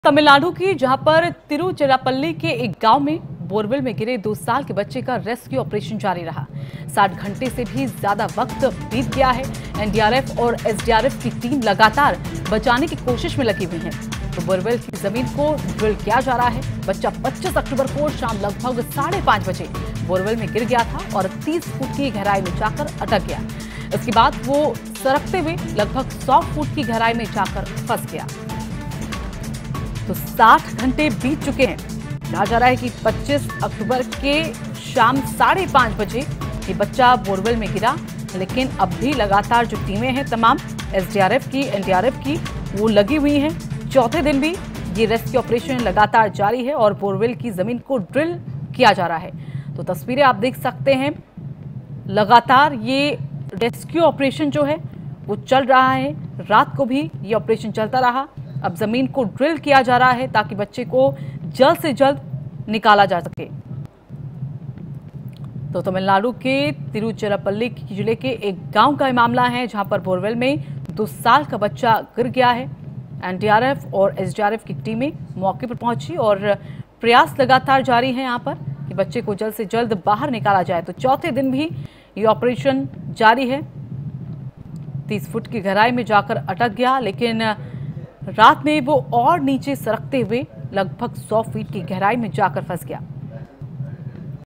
तमिलनाडु की जहां पर तिरुचिरापल्ली के एक गांव में बोरवेल में गिरे 2 साल के बच्चे का रेस्क्यू ऑपरेशन जारी रहा। 60 घंटे से भी ज्यादा वक्त बीत गया है। एनडीआरएफ और एसडीआरएफ की टीम लगातार बचाने की कोशिश में लगी हुई है। तो बोरवेल की जमीन को ड्रिल किया जा रहा है। बच्चा 25 अक्टूबर को शाम लगभग 5:30 बजे बोरवेल में गिर गया था और 30 फुट की गहराई में जाकर अटक गया। इसके बाद वो सरकते हुए लगभग 100 फुट की गहराई में जाकर फंस गया। तो 60 घंटे बीत चुके हैं। कहा जा रहा है कि 25 अक्टूबर के शाम 5:30 बजे ये बच्चा बोरवेल में गिरा, लेकिन अब भी लगातार जो टीमें हैं तमाम एसडीआरएफ की, एनडीआरएफ की, वो लगी हुई हैं। चौथे दिन भी ये रेस्क्यू ऑपरेशन लगातार जारी है और बोरवेल की जमीन को ड्रिल किया जा रहा है। तो तस्वीरें आप देख सकते हैं, लगातार ये रेस्क्यू ऑपरेशन जो है वो चल रहा है। रात को भी ये ऑपरेशन चलता रहा। अब जमीन को ड्रिल किया जा रहा है ताकि बच्चे को जल्द से जल्द निकाला जा सके। तो तमिलनाडु के तिरुचिरापल्ली जिले के एक गांव का मामला है जहां पर बोरवेल में 2 साल का बच्चा गिर गया है। एनडीआरएफ और एसडीआरएफ की टीमें मौके पर पहुंची और प्रयास लगातार जारी है यहां पर कि बच्चे को जल्द से जल्द बाहर निकाला जाए। तो चौथे दिन भी ये ऑपरेशन जारी है। 30 फुट की गहराई में जाकर अटक गया, लेकिन रात में वो और नीचे सरकते हुए लगभग 100 फीट की गहराई में जाकर फंस गया।